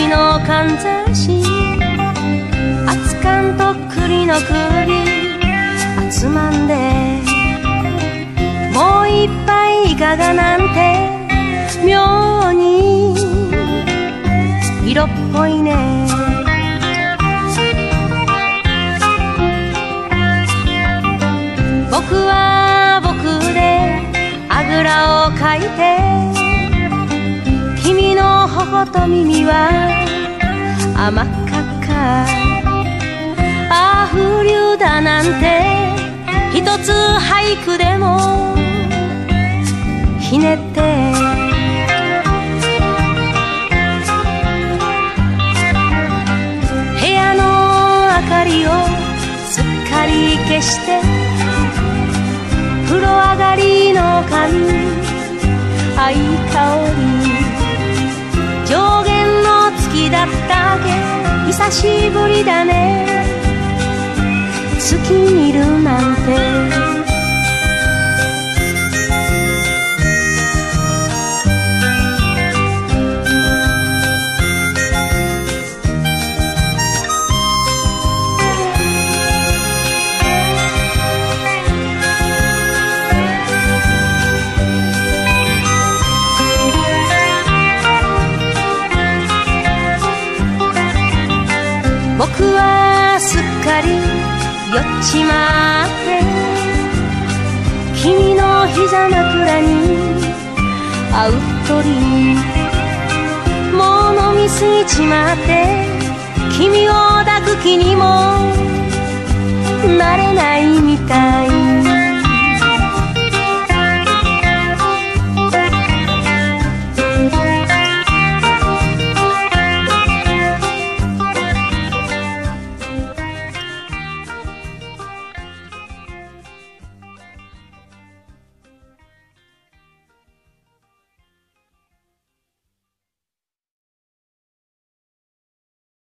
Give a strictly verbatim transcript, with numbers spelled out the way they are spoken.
のかんざし熱燗と栗の首集まんでもう一杯いかがなんて妙に色っぽいね。僕は僕であぐらをかいて君の頬と耳は甘っかっかああ風流だなんて一つ俳句でもひねって部屋の明かりをすっかり消して風呂上がりの髪合い香り上限の月だったけ久しぶりだね月見るなんて。僕はすっかり酔っちまって君の膝枕にあうっとりもう飲みすぎちまって君を抱く気にもなれないみたい。